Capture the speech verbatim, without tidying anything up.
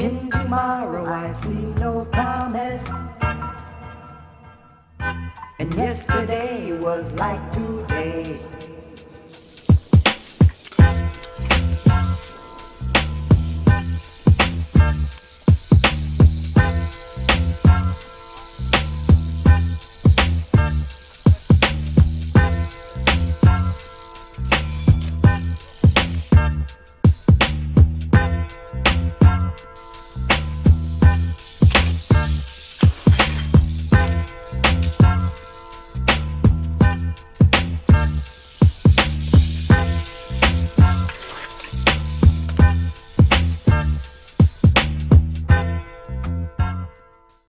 In tomorrow I see no promise, and yesterday was like today.